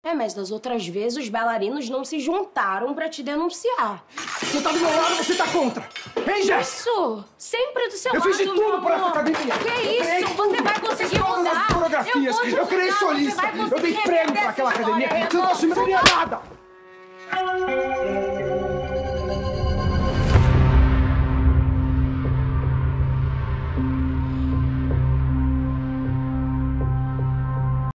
É, mas das outras vezes os bailarinos não se juntaram pra te denunciar. Você tá do meu lado, você tá contra. Hein, Jess? Isso! Sempre do seu lado, Eu fiz de tudo por essa academia. Que isso? Você vai conseguir todas mudar. as coreografias. Eu criei solista. Eu dei prêmio pra aquela academia. Você não tá se nada.